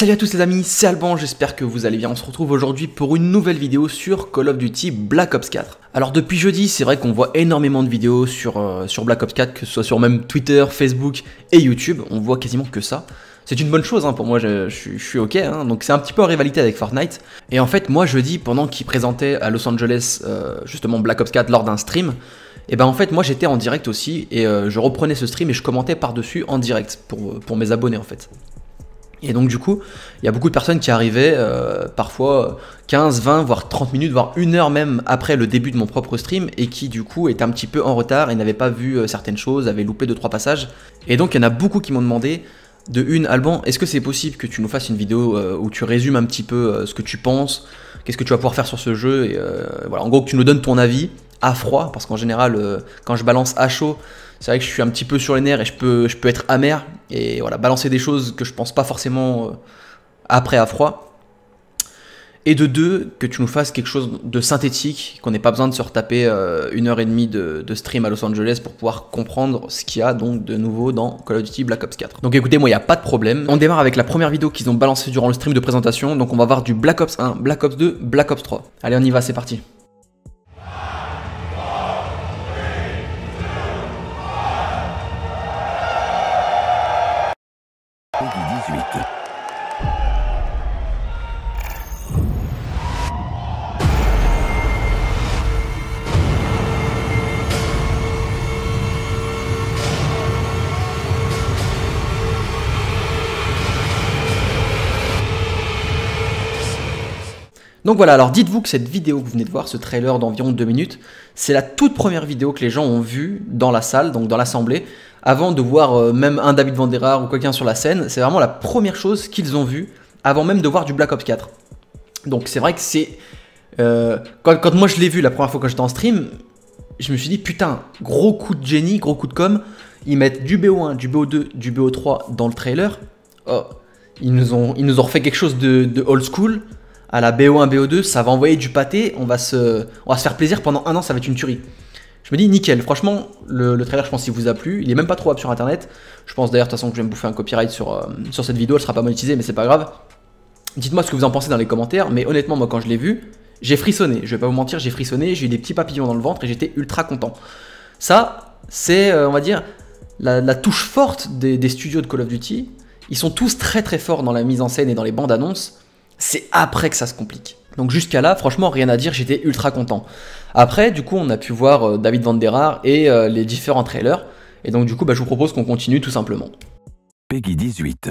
Salut à tous les amis, c'est Alban, j'espère que vous allez bien. On se retrouve aujourd'hui pour une nouvelle vidéo sur Call of Duty Black Ops 4. Alors depuis jeudi, c'est vrai qu'on voit énormément de vidéos sur Black Ops 4, que ce soit sur même Twitter, Facebook et YouTube. On voit quasiment que ça. C'est une bonne chose, hein, pour moi, je suis ok, hein. Donc c'est un petit peu en rivalité avec Fortnite. Et en fait, moi jeudi, pendant qu'ils présentaient à Los Angeles justement Black Ops 4 lors d'un stream, et ben en fait moi j'étais en direct aussi et je reprenais ce stream et je commentais par-dessus en direct pour mes abonnés en fait. Et donc du coup, il y a beaucoup de personnes qui arrivaient parfois 15, 20, voire 30 minutes, voire 1 heure même après le début de mon propre stream et qui du coup étaient un petit peu en retard et n'avaient pas vu certaines choses, avaient loupé 2-3 passages. Et donc il y en a beaucoup qui m'ont demandé, Alban, est-ce que c'est possible que tu nous fasses une vidéo où tu résumes un petit peu ce que tu penses, qu'est-ce que tu vas pouvoir faire sur ce jeu, et voilà, en gros que tu nous donnes ton avis à froid, parce qu'en général quand je balance à chaud, c'est vrai que je suis un petit peu sur les nerfs et je peux être amer et voilà, balancer des choses que je pense pas forcément après à froid. Et de deux, que tu nous fasses quelque chose de synthétique, qu'on n'ait pas besoin de se retaper 1h30 de stream à Los Angeles pour pouvoir comprendre ce qu'il y a donc de nouveau dans Call of Duty Black Ops 4. Donc écoutez, moi il n'y a pas de problème. On démarre avec la première vidéo qu'ils ont balancée durant le stream de présentation. Donc on va voir du Black Ops 1, Black Ops 2, Black Ops 3. Allez, on y va, c'est parti. Donc voilà, alors dites-vous que cette vidéo que vous venez de voir, ce trailer d'environ 2 minutes, c'est la toute première vidéo que les gens ont vue dans la salle, donc dans l'assemblée, avant de voir même un David Vanderhaar ou quelqu'un sur la scène. C'est vraiment la première chose qu'ils ont vue avant même de voir du Black Ops 4. Donc c'est vrai que c'est... quand moi je l'ai vu la première fois quand j'étais en stream, je me suis dit putain, gros coup de génie, gros coup de com', ils mettent du BO1, du BO2, du BO3 dans le trailer. Oh, ils nous ont refait quelque chose de old school. À la BO1, BO2, ça va envoyer du pâté, on va se faire plaisir pendant 1 an, ça va être une tuerie. Je me dis nickel, franchement, le trailer, je pense qu'il vous a plu, il est même pas trop up sur internet. Je pense d'ailleurs de toute façon que je vais me bouffer un copyright sur cette vidéo, elle sera pas monétisée, mais c'est pas grave. Dites-moi ce que vous en pensez dans les commentaires, mais honnêtement, moi quand je l'ai vu, j'ai frissonné, je vais pas vous mentir, j'ai frissonné, j'ai eu des petits papillons dans le ventre et j'étais ultra content. Ça, c'est, on va dire, la touche forte des studios de Call of Duty. Ils sont tous très très forts dans la mise en scène et dans les bandes annonces. C'est après que ça se complique. Donc jusqu'à là, franchement, rien à dire, j'étais ultra content. Après, du coup, on a pu voir David Vanderhaar et les différents trailers. Et donc du coup, je vous propose qu'on continue tout simplement. Peggy 18.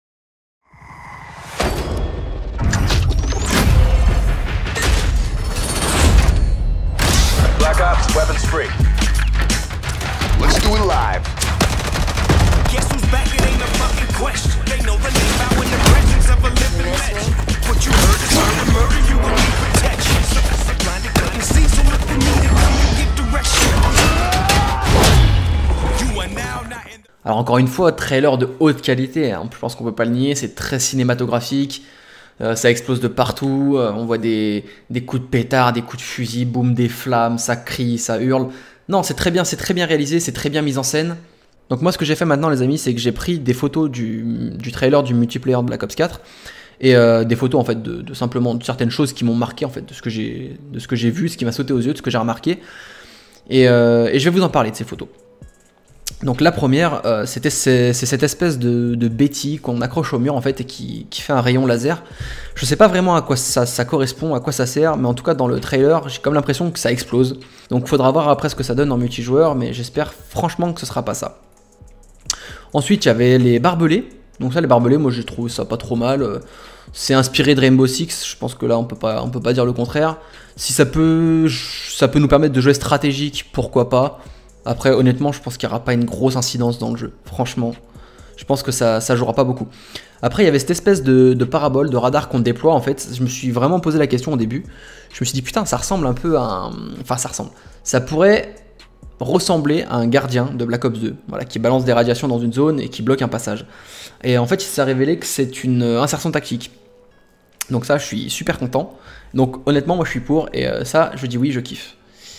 Black Ops, weapons free. Let's do it live. Guess who's back? It ain't a fucking question. They know the name out in the presence of a living legend. What you heard is heard and murder, you will need protection. So blinded couldn't see, so if you need it, come and give direction. You are now not in the... Alors encore une fois, trailer de haute qualité, hein. Je pense qu'on peut pas le nier, c'est très cinématographique. Ça explose de partout, on voit des coups de pétard, des coups de fusil, boum, des flammes, ça crie, ça hurle. Non, c'est très bien réalisé, c'est très bien mis en scène. Donc moi ce que j'ai fait maintenant les amis, c'est que j'ai pris des photos du trailer du multiplayer de Black Ops 4 et des photos en fait de simplement de certaines choses qui m'ont marqué en fait, de ce que j'ai vu, ce qui m'a sauté aux yeux, de ce que j'ai remarqué. Et je vais vous en parler de ces photos. Donc la première, c'est cette espèce de bétille qu'on accroche au mur en fait et qui fait un rayon laser. Je sais pas vraiment à quoi ça correspond, à quoi ça sert, mais en tout cas dans le trailer, j'ai comme l'impression que ça explose. Donc faudra voir après ce que ça donne en multijoueur, mais j'espère franchement que ce sera pas ça. Ensuite, il y avait les barbelés. Donc ça, les barbelés, moi j'ai trouvé ça pas trop mal. C'est inspiré de Rainbow Six, je pense que là on peut pas dire le contraire. Si ça peut nous permettre de jouer stratégique, pourquoi pas. Après, honnêtement, je pense qu'il n'y aura pas une grosse incidence dans le jeu. Franchement, je pense que ça jouera pas beaucoup. Après, il y avait cette espèce de parabole, de radar qu'on déploie. En fait, je me suis vraiment posé la question au début. Je me suis dit, putain, ça ressemble un peu à un... Enfin, ça ressemble. Ça pourrait ressembler à un gardien de Black Ops 2, voilà, qui balance des radiations dans une zone et qui bloque un passage. Et en fait, il s'est révélé que c'est une insertion tactique. Donc ça, je suis super content. Donc honnêtement, moi je suis pour, et ça, je dis oui, je kiffe.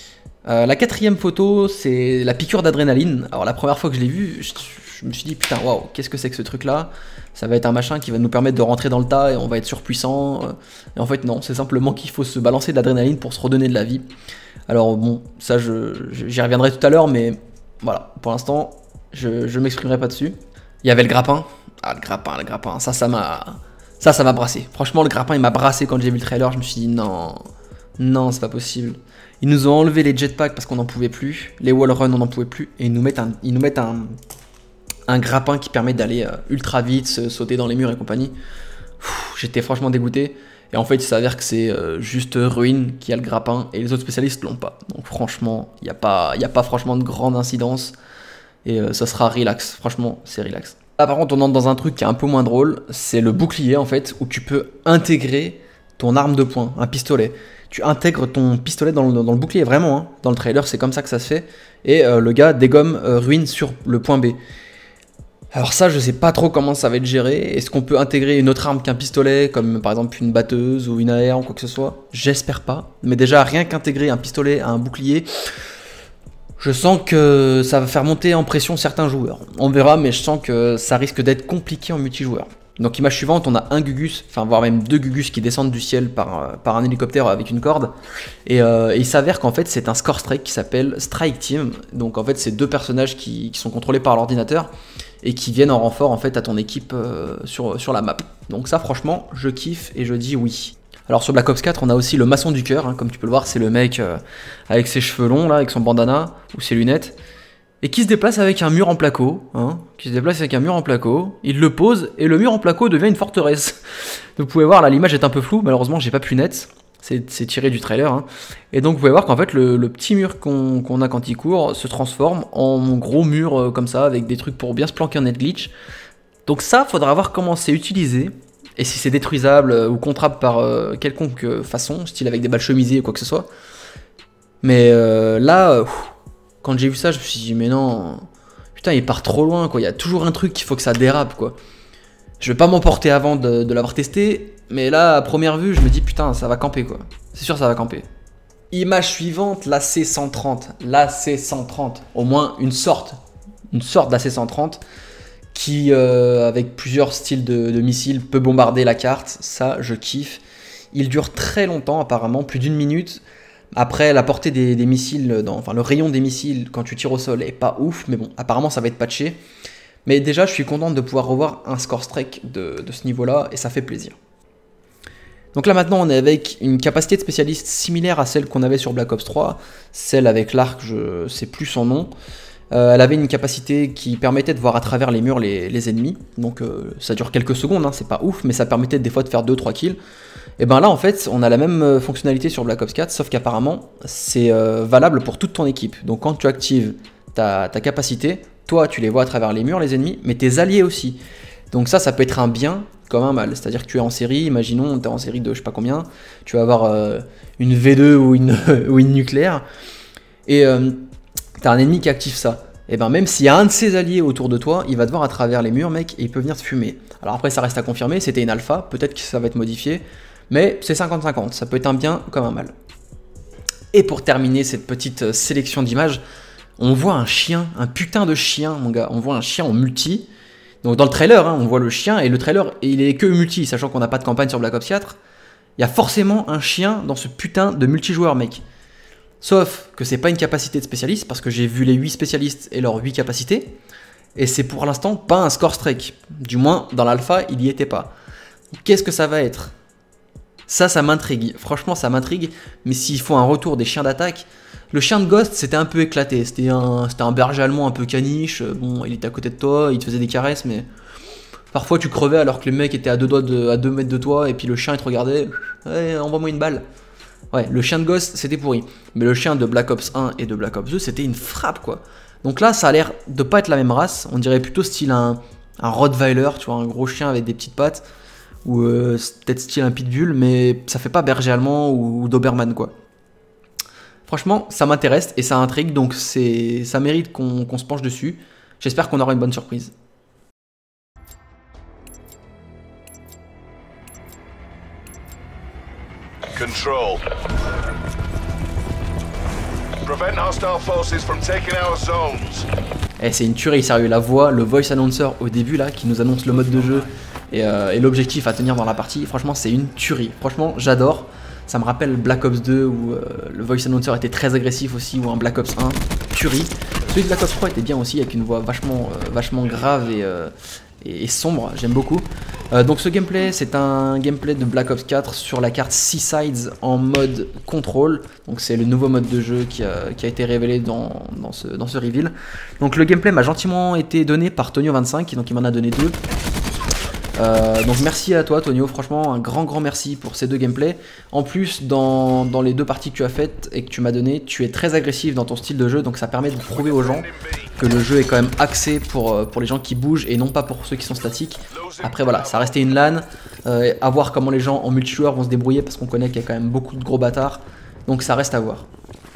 La quatrième photo, c'est la piqûre d'adrénaline. Alors la première fois que je l'ai vu, je me suis dit putain, waouh, qu'est-ce que c'est que ce truc-là? Ça va être un machin qui va nous permettre de rentrer dans le tas et on va être surpuissant. Et en fait non, c'est simplement qu'il faut se balancer de l'adrénaline pour se redonner de la vie. Alors bon, ça j'y reviendrai tout à l'heure, mais voilà, pour l'instant, je m'exprimerai pas dessus. Il y avait le grappin. Ah, le grappin, ça m'a brassé. Franchement, le grappin, il m'a brassé quand j'ai vu le trailer. Je me suis dit, non, c'est pas possible. Ils nous ont enlevé les jetpacks parce qu'on n'en pouvait plus. Les wallruns, on n'en pouvait plus. Et ils nous mettent un grappin qui permet d'aller ultra vite, sauter dans les murs et compagnie. J'étais franchement dégoûté. Et en fait, il s'avère que c'est juste Ruin qui a le grappin et les autres spécialistes l'ont pas. Donc franchement, il n'y a pas franchement de grande incidence. Et ça sera relax. Franchement, c'est relax. Là, par contre, on entre dans un truc qui est un peu moins drôle. C'est le bouclier, en fait, où tu peux intégrer ton arme de poing, un pistolet. Tu intègres ton pistolet dans le bouclier, vraiment. Hein. Dans le trailer, c'est comme ça que ça se fait. Et le gars dégomme Ruin sur le point B. Alors ça, je sais pas trop comment ça va être géré. Est-ce qu'on peut intégrer une autre arme qu'un pistolet, comme par exemple une batteuse ou une AR ou quoi que ce soit? J'espère pas. Mais déjà, rien qu'intégrer un pistolet à un bouclier, je sens que ça va faire monter en pression certains joueurs. On verra, mais je sens que ça risque d'être compliqué en multijoueur. Donc image suivante, on a un Gugus, enfin voire même deux Gugus qui descendent du ciel par un hélicoptère avec une corde. Et il s'avère qu'en fait c'est un score strike qui s'appelle Strike Team. Donc en fait c'est deux personnages qui sont contrôlés par l'ordinateur et qui viennent en renfort en fait à ton équipe sur la map. Donc ça franchement je kiffe et je dis oui. Alors sur Black Ops 4 on a aussi le maçon du cœur, hein, comme tu peux le voir c'est le mec avec ses cheveux longs là, avec son bandana ou ses lunettes. Et qui se déplace avec un mur en placo, hein, il le pose et le mur en placo devient une forteresse. Vous pouvez voir là, l'image est un peu floue, malheureusement j'ai pas pu net, c'est tiré du trailer. Hein. Et donc vous pouvez voir qu'en fait le petit mur qu'on a quand il court se transforme en gros mur comme ça, avec des trucs pour bien se planquer en net glitch. Donc ça, faudra voir comment c'est utilisé, et si c'est détruisable ou contrable par quelconque façon, style avec des balles chemisées ou quoi que ce soit. Mais là... quand j'ai vu ça, je me suis dit, mais non, putain, il part trop loin, quoi. Il y a toujours un truc qu'il faut que ça dérape, quoi. Je vais pas m'emporter avant de l'avoir testé, mais là, à première vue, je me dis, putain, ça va camper, quoi. C'est sûr, ça va camper. Image suivante, l'AC-130. L'AC-130. Au moins une sorte d'AC-130 qui, avec plusieurs styles de missiles, peut bombarder la carte. Ça, je kiffe. Il dure très longtemps, apparemment, plus d'1 minute. Après, la portée des missiles, enfin le rayon des missiles quand tu tires au sol est pas ouf, mais bon, apparemment ça va être patché. Mais déjà, je suis content de pouvoir revoir un score strike de ce niveau-là, et ça fait plaisir. Donc là maintenant, on est avec une capacité de spécialiste similaire à celle qu'on avait sur Black Ops 3, celle avec l'arc, je sais plus son nom. Elle avait une capacité qui permettait de voir à travers les murs les ennemis, donc ça dure quelques secondes, hein, c'est pas ouf, mais ça permettait des fois de faire 2-3 kills. Et ben là en fait on a la même fonctionnalité sur Black Ops 4, sauf qu'apparemment c'est valable pour toute ton équipe. Donc quand tu actives ta capacité, toi tu les vois à travers les murs les ennemis, mais tes alliés aussi. Donc ça peut être un bien comme un mal, c'est-à-dire que tu es en série, imaginons tu es en série de je sais pas combien, tu vas avoir une V2 ou une nucléaire, et tu as un ennemi qui active ça. Et ben même s'il y a un de ses alliés autour de toi, il va te voir à travers les murs mec, et il peut venir te fumer. Alors après ça reste à confirmer, c'était une alpha, peut-être que ça va être modifié, mais c'est 50-50, ça peut être un bien comme un mal. Et pour terminer cette petite sélection d'images, on voit un chien, un putain de chien mon gars, on voit un chien en multi. Donc dans le trailer, hein, on voit le chien, et le trailer il est que multi, sachant qu'on n'a pas de campagne sur Black Ops 4. Il y a forcément un chien dans ce putain de multijoueur mec. Sauf que c'est pas une capacité de spécialiste, parce que j'ai vu les 8 spécialistes et leurs 8 capacités, et c'est pour l'instant pas un score strike. Du moins dans l'alpha il y était pas. Qu'est-ce que ça va être ? Ça m'intrigue, franchement ça m'intrigue, mais s'il faut un retour des chiens d'attaque, le chien de Ghost c'était un peu éclaté, c'était un berger allemand un peu caniche, bon il était à côté de toi, il te faisait des caresses, mais parfois tu crevais alors que le mec était à 2 mètres de toi, et puis le chien il te regardait, ouais, envoie-moi une balle. Ouais, le chien de Ghost c'était pourri, mais le chien de Black Ops 1 et de Black Ops 2 c'était une frappe quoi. Donc là ça a l'air de pas être la même race, on dirait plutôt style un Rottweiler, tu vois, un gros chien avec des petites pattes, ou peut-être style un pitbull, mais ça fait pas berger allemand ou doberman quoi. Franchement ça m'intéresse et ça intrigue, donc ça mérite qu'on se penche dessus. J'espère qu'on aura une bonne surprise. Control. Prevent hostile forces from taking our zones. Et c'est une tuerie, sérieux, la voix, le voice announcer au début là, qui nous annonce le mode de jeu et l'objectif à tenir dans la partie, franchement c'est une tuerie. Franchement j'adore, ça me rappelle Black Ops 2 où le voice announcer était très agressif aussi, ou un Black Ops 1, tuerie. Celui de Black Ops 3 était bien aussi, avec une voix vachement grave et sombre, j'aime beaucoup. Donc ce gameplay, c'est un gameplay de Black Ops 4 sur la carte Seasides en mode contrôle. Donc c'est le nouveau mode de jeu qui a été révélé dans ce reveal. Donc le gameplay m'a gentiment été donné par Tonio25, donc il m'en a donné 2. Donc merci à toi Tonio, franchement un grand merci pour ces 2 gameplays. En plus dans les 2 parties que tu as faites et que tu m'as donné, tu es très agressif dans ton style de jeu, donc ça permet de prouver aux gens que le jeu est quand même axé pour les gens qui bougent et non pas pour ceux qui sont statiques. Après voilà, ça restait une LAN, à voir comment les gens en multijoueur vont se débrouiller parce qu'on connaît qu'il y a quand même beaucoup de gros bâtards, donc ça reste à voir.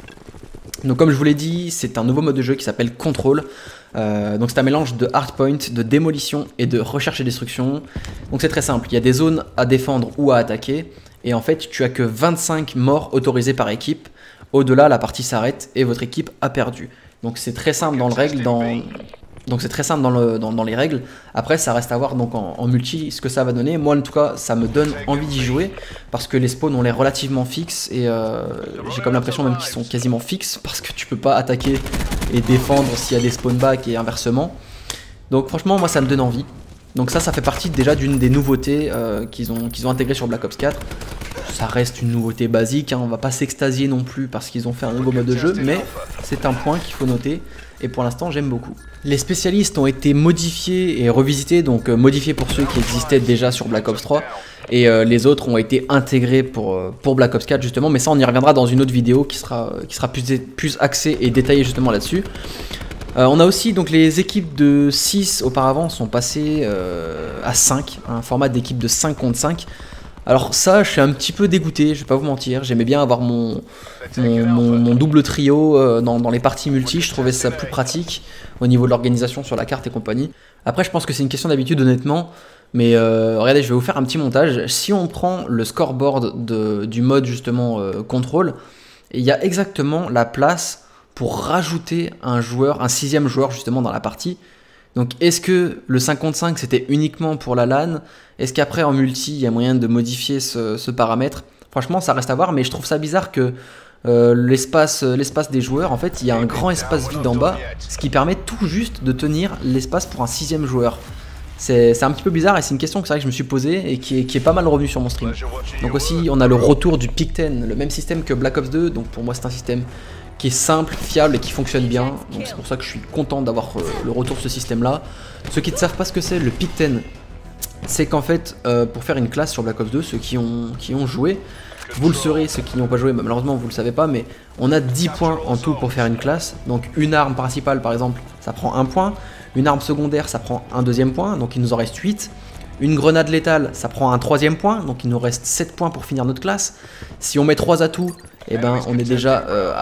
Donc comme je vous l'ai dit, c'est un nouveau mode de jeu qui s'appelle Control. Donc c'est un mélange de hardpoint, de démolition et de recherche et destruction. Donc c'est très simple, il y a des zones à défendre ou à attaquer. Et en fait tu as que 25 morts autorisés par équipe. Au-delà la partie s'arrête et votre équipe a perdu. Donc c'est très simple dans le règle, donc c'est très simple dans les règles. Après ça reste à voir donc en multi ce que ça va donner. Moi en tout cas ça me donne envie d'y jouer parce que les spawns ont l'air relativement fixes et j'ai comme l'impression même qu'ils sont quasiment fixes parce que tu peux pas attaquer et défendre s'il y a des spawn back et inversement. Donc franchement moi ça me donne envie. Donc ça fait partie déjà d'une des nouveautés qu'ils ont intégrées sur Black Ops 4. Ça reste une nouveauté basique, hein, on va pas s'extasier non plus parce qu'ils ont fait un nouveau mode de jeu, mais c'est un point qu'il faut noter et pour l'instant j'aime beaucoup. Les spécialistes ont été modifiés et revisités, donc modifiés pour ceux qui existaient déjà sur Black Ops 3 et les autres ont été intégrés pour Black Ops 4 justement, mais ça on y reviendra dans une autre vidéo qui sera plus axée et détaillée justement là-dessus. On a aussi donc les équipes de 6 auparavant sont passées à 5, un format d'équipe de 5 contre 5. Alors ça je suis un petit peu dégoûté, je vais pas vous mentir, j'aimais bien avoir mon double trio dans les parties multi, je trouvais ça plus pratique au niveau de l'organisation sur la carte et compagnie. Après je pense que c'est une question d'habitude honnêtement, mais regardez je vais vous faire un petit montage. Si on prend le scoreboard du mode justement contrôle, il y a exactement la place pour rajouter un joueur, un 6ème joueur justement dans la partie. Donc est-ce que le 5 contre 5 c'était uniquement pour la LAN? Est-ce qu'après en multi il y a moyen de modifier ce paramètre? Franchement ça reste à voir, mais je trouve ça bizarre que l'espace des joueurs, en fait il y a un grand espace vide en bas, ce qui permet tout juste de tenir l'espace pour un 6ème joueur. C'est un petit peu bizarre et c'est une question que, c'est vrai que je me suis posée et qui est pas mal revenue sur mon stream. Donc aussi on a le retour du Pick 10, le même système que Black Ops 2, donc pour moi c'est un système qui est simple, fiable et qui fonctionne bien. Donc c'est pour ça que je suis content d'avoir le retour de ce système là. Ceux qui ne savent pas ce que c'est, le Pick 10, c'est qu'en fait pour faire une classe sur Black Ops 2, ceux qui ont joué, vous le saurez, ceux qui n'y ont pas joué, malheureusement vous le savez pas, mais on a 10 points en tout pour faire une classe. Donc une arme principale par exemple, ça prend 1 point. Une arme secondaire, ça prend un 2ème point, donc il nous en reste 8. Une grenade létale, ça prend un 3ème point, donc il nous reste 7 points pour finir notre classe. Si on met 3 atouts, eh ben, on est déjà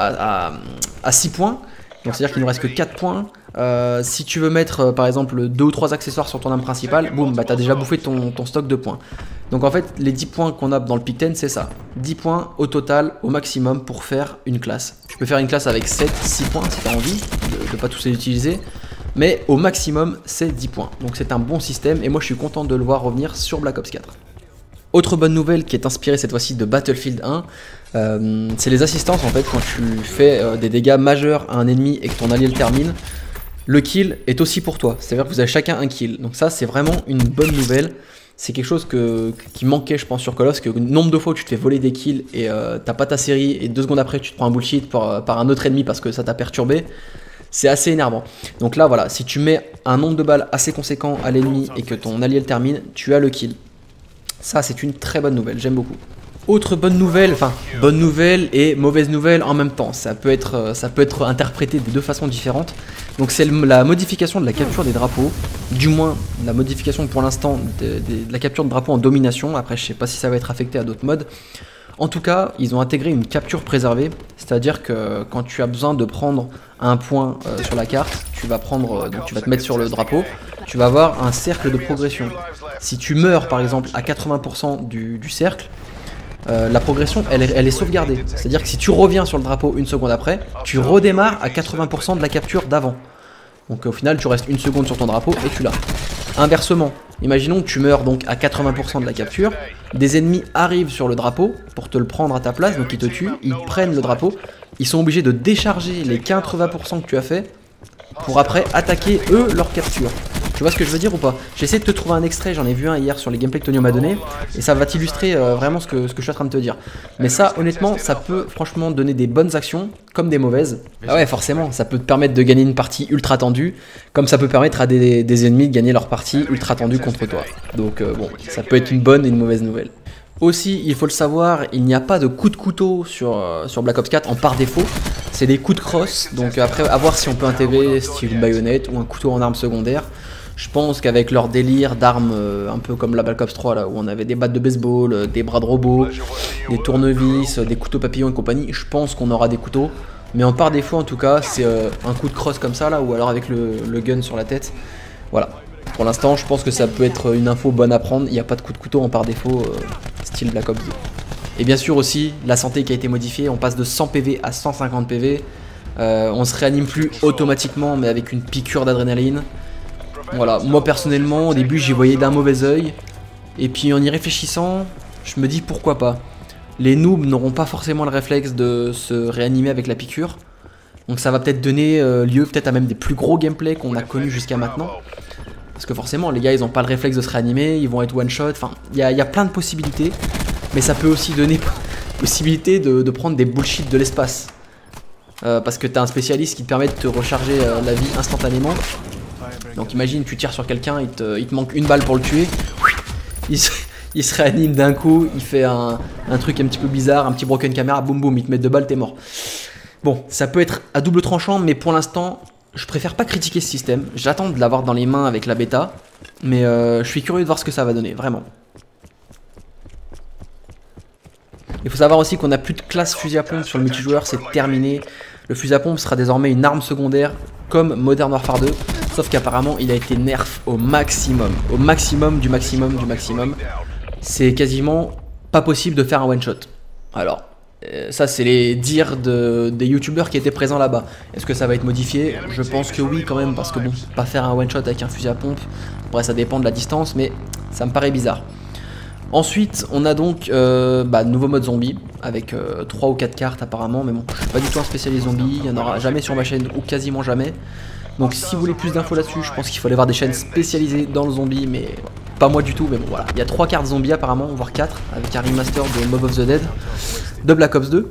à 6 points, donc c'est-à-dire qu'il nous reste que 4 points. Si tu veux mettre par exemple 2 ou 3 accessoires sur ton arme principale, boum, bah, tu as déjà bouffé ton stock de points. Donc en fait, les 10 points qu'on a dans le Pick 10, c'est ça. 10 points au total, au maximum, pour faire une classe. Tu peux faire une classe avec 7, 6 points si tu as envie de ne pas tous les utiliser. Mais au maximum, c'est 10 points. Donc c'est un bon système et moi je suis content de le voir revenir sur Black Ops 4. Autre bonne nouvelle qui est inspirée cette fois-ci de Battlefield 1, c'est les assistances en fait quand tu fais des dégâts majeurs à un ennemi et que ton allié le termine. Le kill est aussi pour toi, c'est-à-dire que vous avez chacun un kill. Donc ça c'est vraiment une bonne nouvelle. C'est quelque chose qui manquait je pense sur Call of, parce que le nombre de fois où tu te fais voler des kills et t'as pas ta série et 2 secondes après tu te prends un bullshit par un autre ennemi parce que ça t'a perturbé. C'est assez énervant. Donc là voilà, si tu mets un nombre de balles assez conséquent à l'ennemi et que ton allié le termine, tu as le kill. Ça c'est une très bonne nouvelle, j'aime beaucoup. Autre bonne nouvelle, enfin bonne nouvelle et mauvaise nouvelle en même temps. Ça peut être interprété de 2 façons différentes. Donc c'est la modification de la capture des drapeaux. Du moins la modification pour l'instant de la capture de drapeaux en domination. Après je sais pas si ça va être affecté à d'autres modes. En tout cas, ils ont intégré une capture préservée, c'est-à-dire que quand tu as besoin de prendre un point sur la carte, tu vas te mettre sur le drapeau, tu vas avoir un cercle de progression. Si tu meurs par exemple à 80% du cercle, la progression elle est sauvegardée. C'est-à-dire que si tu reviens sur le drapeau une seconde après, tu redémarres à 80% de la capture d'avant. Donc au final tu restes une seconde sur ton drapeau et tu l'as. Inversement, imaginons que tu meurs donc à 80% de la capture, des ennemis arrivent sur le drapeau pour te le prendre à ta place, donc ils te tuent, ils prennent le drapeau, ils sont obligés de décharger les 80% que tu as fait pour après attaquer eux leur capture. Tu vois ce que je veux dire ou pas? J'essaie de te trouver un extrait, j'en ai vu un hier sur les gameplays que Tonio m'a donné, et ça va t'illustrer vraiment ce que je suis en train de te dire. Mais ça, honnêtement, ça peut franchement donner des bonnes actions, comme des mauvaises. Ah ouais, forcément, ça peut te permettre de gagner une partie ultra tendue, comme ça peut permettre à des ennemis de gagner leur partie ultra tendue contre toi. Donc bon, ça peut être une bonne et une mauvaise nouvelle. Aussi, il faut le savoir, il n'y a pas de coup de couteau sur Black Ops 4 en par défaut. C'est des coups de crosse, donc après, à voir si on peut intégrer style une baïonnette ou un couteau en arme secondaire. Je pense qu'avec leur délire d'armes un peu comme la Black Ops 3 là où on avait des battes de baseball, des bras de robot, des tournevis, des couteaux papillons et compagnie, je pense qu'on aura des couteaux. Mais en par défaut en tout cas c'est un coup de crosse comme ça là ou alors avec le gun sur la tête. Voilà. Pour l'instant je pense que ça peut être une info bonne à prendre, il n'y a pas de coup de couteau en par défaut style Black Ops 2. Et bien sûr aussi la santé qui a été modifiée, on passe de 100 PV à 150 PV. On se réanime plus automatiquement mais avec une piqûre d'adrénaline. Voilà, moi personnellement au début j'y voyais d'un mauvais oeil. Et puis en y réfléchissant, je me dis pourquoi pas. Les noobs n'auront pas forcément le réflexe de se réanimer avec la piqûre. Donc ça va peut-être donner lieu peut-être à même des plus gros gameplays qu'on a connus jusqu'à maintenant. Parce que forcément les gars ils n'ont pas le réflexe de se réanimer, ils vont être one shot, enfin il y a plein de possibilités. Mais ça peut aussi donner possibilité de prendre des bullshit de l'espace. Parce que t'as un spécialiste qui te permet de te recharger la vie instantanément. Donc imagine tu tires sur quelqu'un, il te manque une balle pour le tuer, il se réanime d'un coup, il fait un truc un petit peu bizarre, un petit broken camera, boum boum, il te met 2 balles, t'es mort. Bon, ça peut être à double tranchant, mais pour l'instant, je préfère pas critiquer ce système. J'attends de l'avoir dans les mains avec la bêta, mais je suis curieux de voir ce que ça va donner, vraiment. Il faut savoir aussi qu'on n'a plus de classe fusil à pompe sur le multijoueur, c'est terminé. Le fusil à pompe sera désormais une arme secondaire comme Modern Warfare 2, sauf qu'apparemment il a été nerf au maximum du maximum du maximum. C'est quasiment pas possible de faire un one shot. Alors, ça c'est les dires des youtubeurs qui étaient présents là-bas. Est-ce que ça va être modifié? Je pense que oui quand même, parce que bon, pas faire un one shot avec un fusil à pompe, après ça dépend de la distance, mais ça me paraît bizarre. Ensuite, on a donc nouveau mode zombie avec 3 ou 4 cartes apparemment, mais bon, je suis pas du tout un spécialiste zombie, il n'y en aura jamais sur ma chaîne ou quasiment jamais. Donc si vous voulez plus d'infos là-dessus, je pense qu'il faut aller voir des chaînes spécialisées dans le zombie, mais pas moi du tout, mais bon voilà. Il y a 3 cartes zombies apparemment, voire 4, avec un remaster de Mob of the Dead, de Black Ops 2.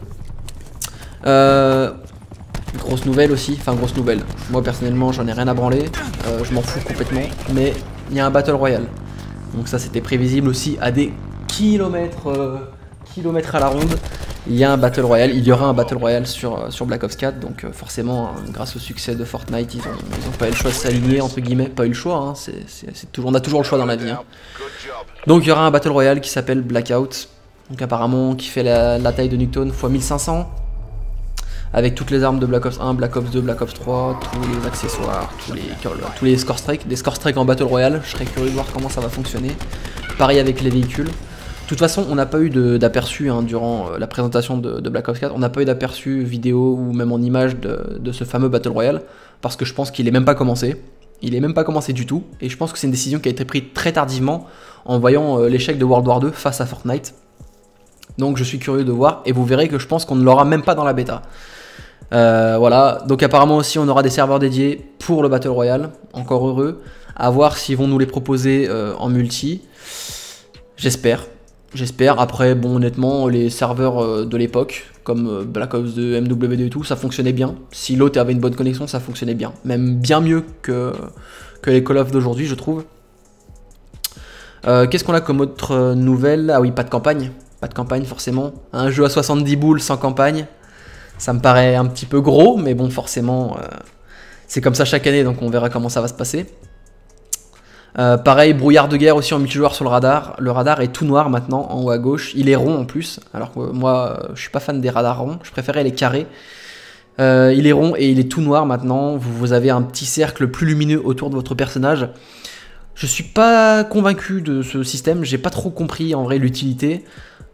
Grosse nouvelle aussi, enfin grosse nouvelle. Moi personnellement j'en ai rien à branler, je m'en fous complètement, mais il y a un Battle Royale. Donc ça c'était prévisible aussi à des kilomètres à la ronde. Il y a un Battle Royale, il y aura un Battle Royale sur Black Ops 4. Donc forcément, grâce au succès de Fortnite, ils ont pas eu le choix de s'aligner, entre guillemets. Pas eu le choix, hein, on a toujours le choix dans la vie. Hein. Donc il y aura un Battle Royale qui s'appelle Blackout. Donc apparemment qui fait la taille de Nuketown x 1500. Avec toutes les armes de Black Ops 1, Black Ops 2, Black Ops 3, tous les accessoires, tous les score strikes, des score strikes en Battle Royale. Je serais curieux de voir comment ça va fonctionner. Pareil avec les véhicules. De toute façon, on n'a pas eu d'aperçu hein, durant la présentation de Black Ops 4. On n'a pas eu d'aperçu vidéo ou même en image de ce fameux Battle Royale. Parce que je pense qu'il n'est même pas commencé. Il n'est même pas commencé du tout. Et je pense que c'est une décision qui a été prise très tardivement en voyant l'échec de World War 2 face à Fortnite. Donc je suis curieux de voir. Et vous verrez que je pense qu'on ne l'aura même pas dans la bêta. Voilà, donc apparemment aussi on aura des serveurs dédiés pour le Battle Royale, encore heureux, à voir s'ils vont nous les proposer en multi, j'espère, après bon honnêtement les serveurs de l'époque, comme Black Ops 2, MW2 et tout, ça fonctionnait bien, si l'autre avait une bonne connexion ça fonctionnait bien, même bien mieux que les Call of d'aujourd'hui je trouve. Qu'est-ce qu'on a comme autre nouvelle? Ah oui, pas de campagne forcément, un jeu à 70 boules sans campagne. Ça me paraît un petit peu gros, mais bon, forcément, c'est comme ça chaque année, donc on verra comment ça va se passer. Pareil, brouillard de guerre aussi en multijoueur sur le radar. Le radar est tout noir maintenant, en haut à gauche. Il est rond en plus, alors que moi, je suis pas fan des radars ronds. Je préférais les carrés. Il est rond et il est tout noir maintenant. Vous avez un petit cercle plus lumineux autour de votre personnage. Je suis pas convaincu de ce système. J'ai pas trop compris en vrai l'utilité.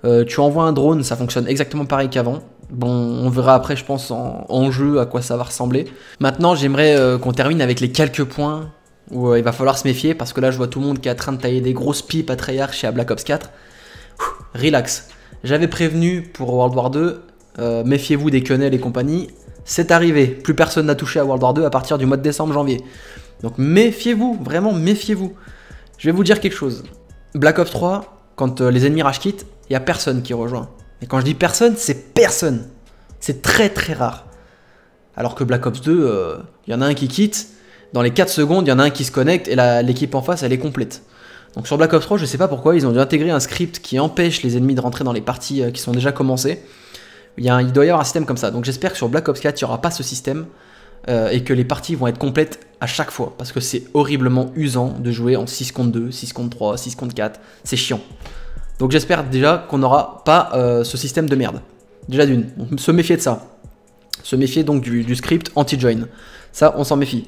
Tu envoies un drone, ça fonctionne exactement pareil qu'avant. Bon, on verra après, je pense, en jeu à quoi ça va ressembler. Maintenant, j'aimerais qu'on termine avec les quelques points où il va falloir se méfier, parce que là, je vois tout le monde qui est en train de tailler des grosses pipes à tryhard chez Black Ops 4. Relax. J'avais prévenu pour World War 2, méfiez-vous des quenelles et compagnie. C'est arrivé, plus personne n'a touché à World War 2 à partir du mois de décembre-janvier. Donc méfiez-vous, vraiment méfiez-vous. Je vais vous dire quelque chose. Black Ops 3, quand les ennemis rage quittent, il n'y a personne qui rejoint. Et quand je dis personne, c'est personne. C'est très très rare. Alors que Black Ops 2, il y en a un qui quitte, dans les 4 secondes, il y en a un qui se connecte et l'équipe en face, elle est complète. Donc sur Black Ops 3, je sais pas pourquoi, ils ont dû intégrer un script qui empêche les ennemis de rentrer dans les parties qui sont déjà commencées. Il doit y avoir un système comme ça. Donc j'espère que sur Black Ops 4, il n'y aura pas ce système et que les parties vont être complètes à chaque fois. Parce que c'est horriblement usant de jouer en 6 contre 2, 6 contre 3, 6 contre 4. C'est chiant. Donc j'espère déjà qu'on n'aura pas ce système de merde. Déjà d'une, on se méfier de ça. Se méfier donc du script anti-join. Ça, on s'en méfie.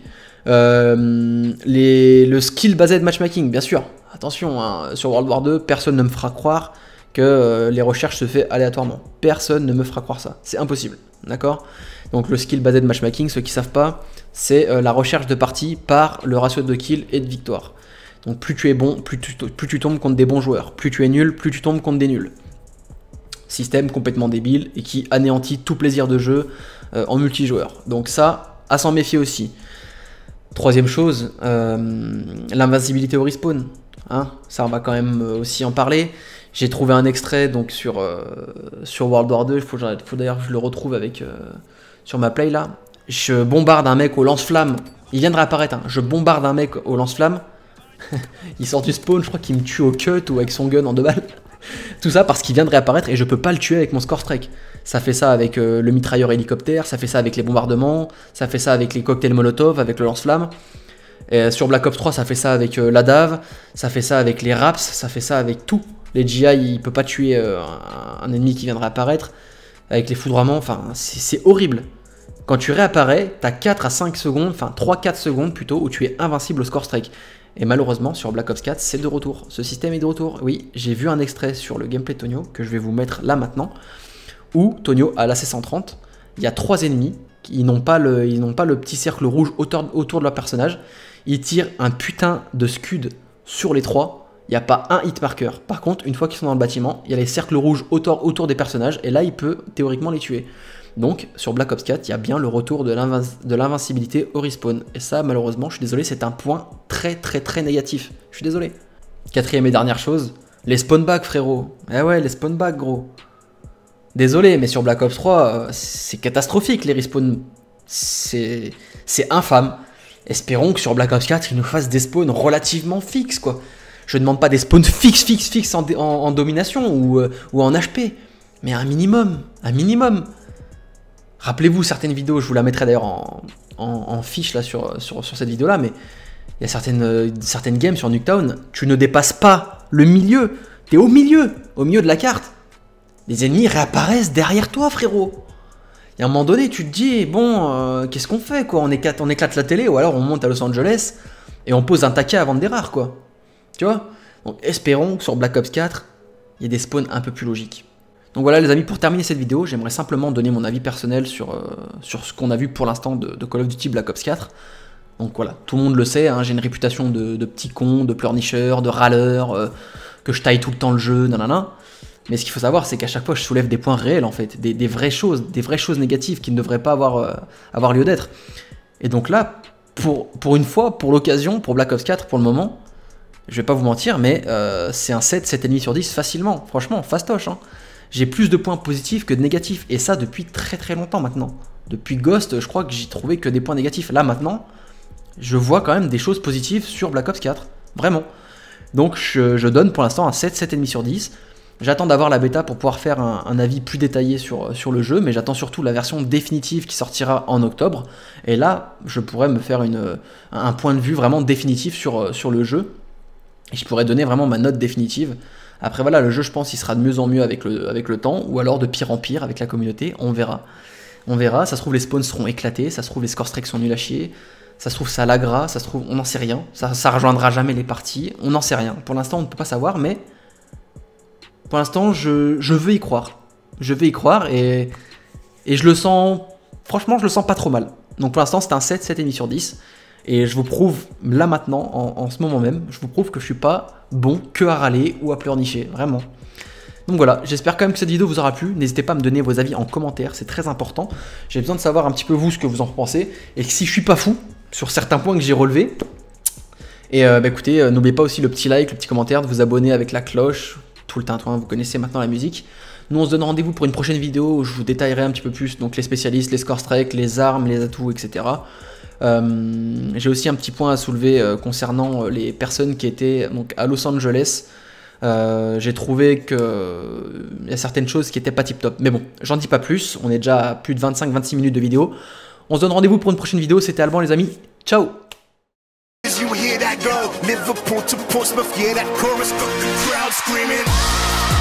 Le skill based matchmaking, bien sûr. Attention, hein, sur World War 2, personne ne me fera croire que les recherches se fait aléatoirement. Personne ne me fera croire ça. C'est impossible. D'accord? Donc le skill based matchmaking, ceux qui ne savent pas, c'est la recherche de parties par le ratio de kills et de victoire. Donc plus tu es bon, plus tu tombes contre des bons joueurs. Plus tu es nul, plus tu tombes contre des nuls. Système complètement débile et qui anéantit tout plaisir de jeu en multijoueur. Donc ça, à s'en méfier aussi. Troisième chose, l'invincibilité au respawn. Hein, ça on va quand même aussi en parler. J'ai trouvé un extrait donc sur World War 2. Il faut d'ailleurs que je le retrouve avec sur ma play là. Je bombarde un mec au lance-flamme. Il vient de réapparaître. Hein. Je bombarde un mec au lance-flamme. Il sort du spawn, je crois qu'il me tue au cut ou avec son gun en 2 balles. Tout ça parce qu'il vient de réapparaître et je peux pas le tuer avec mon score strike. Ça fait ça avec le mitrailleur hélicoptère, ça fait ça avec les bombardements, ça fait ça avec les cocktails molotov, avec le lance-flamme. Sur Black Ops 3, ça fait ça avec la DAV, ça fait ça avec les RAPS, ça fait ça avec tout. Les GI, il peut pas tuer un ennemi qui vient de réapparaître. Avec les foudroiements, enfin, c'est horrible. Quand tu réapparais, t'as 4 à 5 secondes, enfin 3-4 secondes plutôt, où tu es invincible au score strike. Et malheureusement, sur Black Ops 4, c'est de retour. Ce système est de retour. Oui, j'ai vu un extrait sur le gameplay de Tonio, que je vais vous mettre là maintenant, où Tonio a l'AC-130, il y a 3 ennemis, ils n'ont pas le petit cercle rouge autour de leur personnage, ils tirent un putain de scud sur les 3, il n'y a pas un hit marker. Par contre, une fois qu'ils sont dans le bâtiment, il y a les cercles rouges autour des personnages, et là, il peut théoriquement les tuer. Donc, sur Black Ops 4, il y a bien le retour de l'invincibilité au respawn. Et ça, malheureusement, je suis désolé, c'est un point très très très négatif. Je suis désolé. Quatrième et dernière chose, les spawn back, frérot. Eh ouais, les spawn back, gros. Désolé, mais sur Black Ops 3, c'est catastrophique, les respawns. C'est infâme. Espérons que sur Black Ops 4, ils nous fassent des spawns relativement fixes, quoi. Je ne demande pas des spawns fixes en domination ou en HP. Mais un minimum, un minimum. Rappelez-vous certaines vidéos, je vous la mettrai d'ailleurs en fiche là sur cette vidéo là, mais il y a certaines games sur Nuketown, tu ne dépasses pas le milieu, t'es au milieu de la carte. Les ennemis réapparaissent derrière toi, frérot. Et à un moment donné, tu te dis, bon, qu'est-ce qu'on fait, quoi, on éclate la télé, ou alors on monte à Los Angeles et on pose un taquet à vendre des rares, quoi. Tu vois? Donc espérons que sur Black Ops 4, il y ait des spawns un peu plus logiques. Donc voilà les amis, pour terminer cette vidéo, j'aimerais simplement donner mon avis personnel sur ce qu'on a vu pour l'instant de Call of Duty Black Ops 4. Donc voilà, tout le monde le sait, hein, j'ai une réputation de petit con, de pleurnicheur, de râleur, que je taille tout le temps le jeu, nanana. Mais ce qu'il faut savoir, c'est qu'à chaque fois, je soulève des points réels en fait, des vraies choses négatives qui ne devraient pas avoir lieu d'être. Et donc là, pour une fois, pour l'occasion, pour Black Ops 4, pour le moment, je vais pas vous mentir, mais c'est un 7,5 sur 10 facilement, franchement, fastoche, hein. J'ai plus de points positifs que de négatifs, et ça depuis très très longtemps maintenant. Depuis Ghost, je crois que j'ai trouvé que des points négatifs. Là maintenant, je vois quand même des choses positives sur Black Ops 4, vraiment. Donc je donne pour l'instant un 7,5 sur 10. J'attends d'avoir la bêta pour pouvoir faire un avis plus détaillé sur le jeu, mais j'attends surtout la version définitive qui sortira en octobre. Et là, je pourrais me faire un point de vue vraiment définitif sur le jeu. Et je pourrais donner vraiment ma note définitive. Après voilà, le jeu je pense il sera de mieux en mieux avec le temps, ou alors de pire en pire avec la communauté, on verra. On verra, ça se trouve les spawns seront éclatés, ça se trouve les score strikes sont nuls à chier, ça se trouve ça laggera, ça se trouve on n'en sait rien, ça rejoindra jamais les parties, on n'en sait rien. Pour l'instant on ne peut pas savoir, mais pour l'instant, je veux y croire. Je vais y croire et je le sens, franchement, je le sens pas trop mal. Donc pour l'instant, c'est un 7, 7,5 sur 10. Et je vous prouve, là maintenant, en ce moment même, je vous prouve que je suis pas bon que à râler ou à pleurnicher, vraiment. Donc voilà, j'espère quand même que cette vidéo vous aura plu. N'hésitez pas à me donner vos avis en commentaire, c'est très important. J'ai besoin de savoir un petit peu vous ce que vous en pensez. Et que si je suis pas fou sur certains points que j'ai relevés. Et bah écoutez, n'oubliez pas aussi le petit like, le petit commentaire, de vous abonner avec la cloche, tout le tintouin, vous connaissez maintenant la musique. Nous on se donne rendez-vous pour une prochaine vidéo où je vous détaillerai un petit peu plus donc les spécialistes, les score strikes, les armes, les atouts, etc. J'ai aussi un petit point à soulever concernant les personnes qui étaient donc, à Los Angeles. J'ai trouvé qu'il y a certaines choses qui n'étaient pas tip top. Mais bon, j'en dis pas plus. On est déjà à plus de 25-26 minutes de vidéo. On se donne rendez-vous pour une prochaine vidéo. C'était Alban les amis. Ciao. You hear that go, Liverpool to Portsmouth, yeah, that chorus got the crowd screaming.